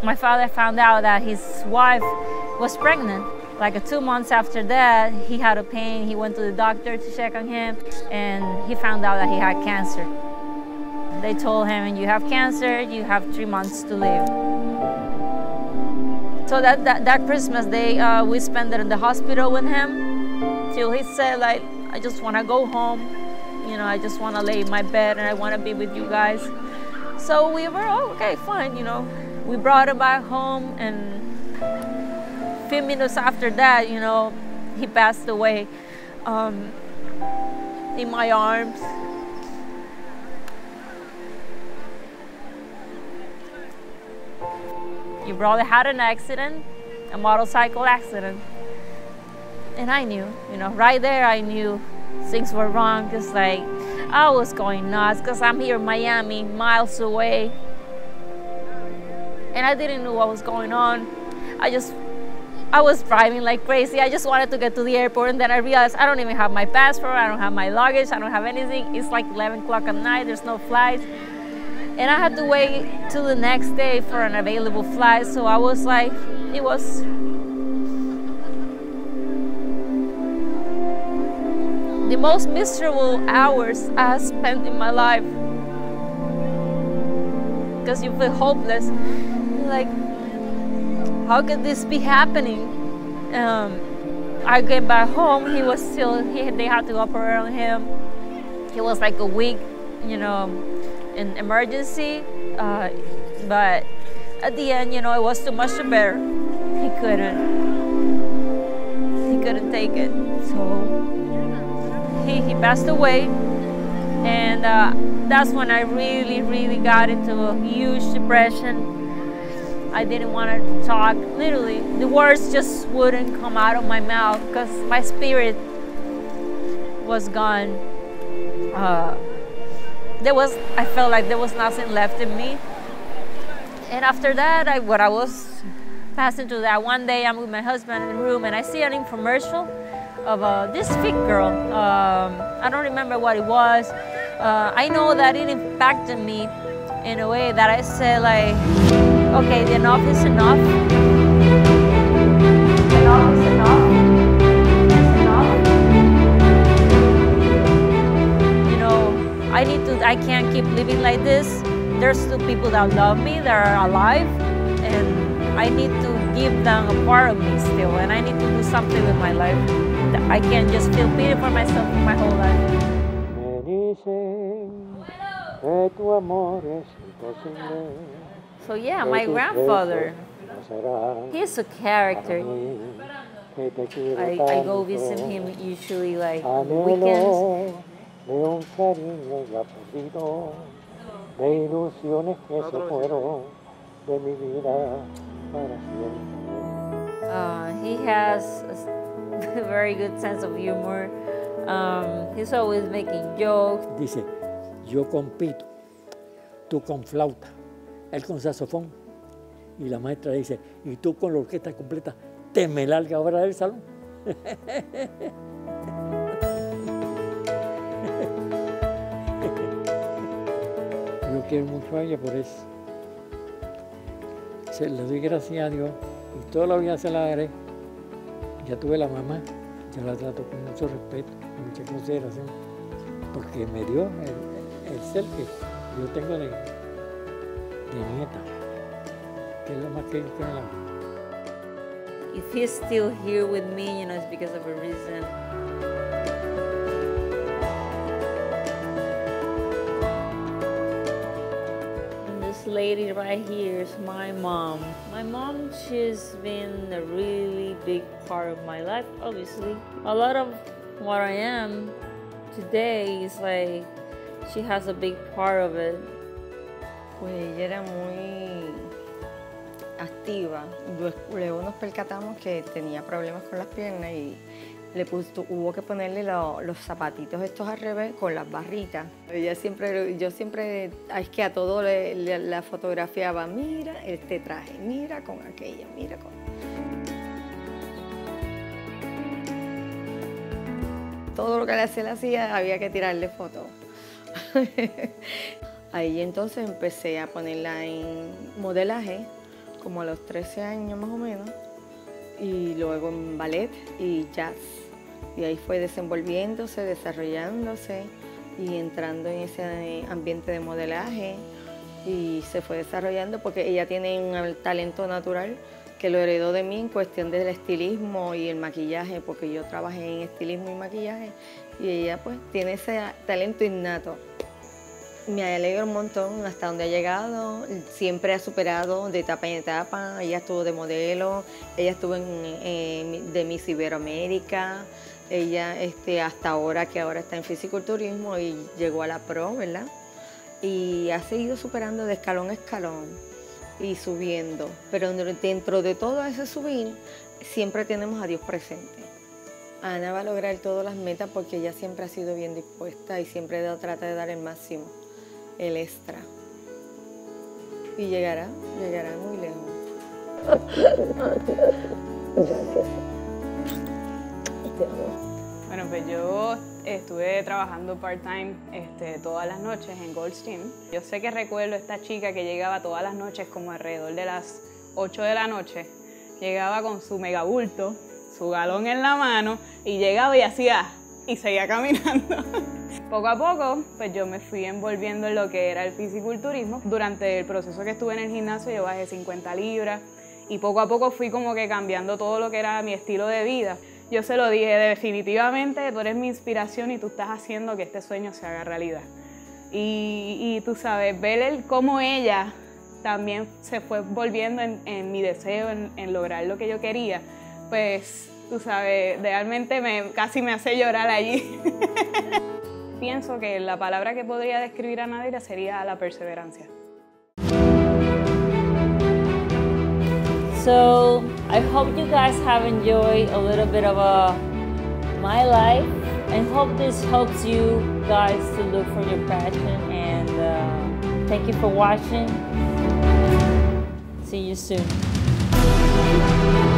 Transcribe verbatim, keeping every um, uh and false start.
my father found out that his wife was pregnant. Like two months after that, he had a pain. He went to the doctor to check on him, and he found out that he had cancer. They told him, you have cancer, you have three months to live. So that, that, that Christmas day, uh, we spent it in the hospital with him till he said, like, I just want to go home. You know, I just want to lay in my bed and I want to be with you guys. So we were, oh, okay, fine, you know. We brought him back home, and a few minutes after that, you know, he passed away um, in my arms. He probably had an accident, a motorcycle accident. And I knew, you know, right there I knew things were wrong, because like I was going nuts, because I'm here in Miami, miles away. And I didn't know what was going on. I just, I was driving like crazy. I just wanted to get to the airport, and then I realized I don't even have my passport, I don't have my luggage, I don't have anything. It's like eleven o'clock at night, there's no flights. And I had to wait till the next day for an available flight. So I was like, it was the most miserable hours I spent in my life. Because you feel hopeless. You're like, how could this be happening? Um, I get back home, he was still, he, they had to operate on him. He was like a week, you know, in emergency, uh, but at the end, you know, it was too much to bear. He couldn't, he couldn't take it. So he, he passed away, and uh, that's when I really, really got into a huge depression. I didn't want to talk, literally. The words just wouldn't come out of my mouth because my spirit was gone. Uh, there was, I felt like there was nothing left in me. And after that, I, what I was passing through that, one day I'm with my husband in the room and I see an infomercial of uh, this fit girl. Um, I don't remember what it was. Uh, I know that it impacted me in a way that I said like, okay, the enough is enough. Enough is enough. It's enough. You know, I need to, I can't keep living like this. There's still people that love me, that are alive, and I need to give them a part of me still, and I need to do something with my life. I can't just feel pity for myself for my whole life. So yeah, my grandfather, he's a character. I, I go visit him usually like on the weekends. Uh, he has a very good sense of humor. Um, he's always making jokes. Dice, yo compito, tú con flauta, él con saxofón. Y la maestra dice, y tú con la orquesta completa, te me larga ahora del salón. Yo quiero mucho a ella por eso. Se le doy gracias a Dios y toda la vida se la daré. Ya tuve la mamá, yo la trato con mucho respeto, con mucha consideración, porque me dio el, el ser que yo tengo de, de nieta, que es lo más que yo quiero en la vida. If he's still here with me, you know, it's because of a reason. This lady right here is my mom. My mom, she's been a really big part of my life, obviously. A lot of what I am today is like, she has a big part of it. Pues ella era muy activa. Luego nos percatamos que tenía problemas con las piernas y le puso, hubo que ponerle lo, los zapatitos estos al revés con las barritas. Ella siempre, yo siempre, es que a todo le, le, la fotografiaba, mira este traje, mira con aquella, mira con... Todo lo que se le hacía había que tirarle fotos. Ahí entonces empecé a ponerla en modelaje, como a los trece años más o menos, y luego en ballet y jazz. Y ahí fue desenvolviéndose, desarrollándose y entrando en ese ambiente de modelaje, y se fue desarrollando porque ella tiene un talento natural que lo heredó de mí en cuestión del estilismo y el maquillaje, porque yo trabajé en estilismo y maquillaje, y ella pues tiene ese talento innato. Me alegro un montón hasta donde ha llegado, siempre ha superado de etapa en etapa. Ella estuvo de modelo, ella estuvo en, en, de Miss Iberoamérica, ella este, hasta ahora que ahora está en fisiculturismo y llegó a la pro, ¿verdad? Y ha seguido superando de escalón a escalón y subiendo, pero dentro de todo ese subir siempre tenemos a Dios presente. Ana va a lograr todas las metas porque ella siempre ha sido bien dispuesta y siempre trata de dar el máximo, el extra. Y llegará, llegará muy lejos. Gracias. Bueno, pues yo estuve trabajando part-time este, todas las noches en Gold's Gym. Yo sé que recuerdo a esta chica que llegaba todas las noches como alrededor de las ocho de la noche. Llegaba con su megabulto, su galón en la mano, y llegaba y hacía, y seguía caminando. Poco a poco, pues yo me fui envolviendo en lo que era el fisiculturismo. Durante el proceso que estuve en el gimnasio yo bajé cincuenta libras y poco a poco fui como que cambiando todo lo que era mi estilo de vida. Yo se lo dije, definitivamente tú eres mi inspiración y tú estás haciendo que este sueño se haga realidad. Y, y tú sabes, ver el, cómo ella también se fue volviendo en, en mi deseo, en, en lograr lo que yo quería, pues tú sabes, realmente me, casi me hace llorar allí. Pienso que la palabra que podría describir a Nadira sería la perseverancia. So I hope you guys have enjoyed a little bit of a, my life, and hope this helps you guys to look for your passion, and uh, thank you for watching. See you soon.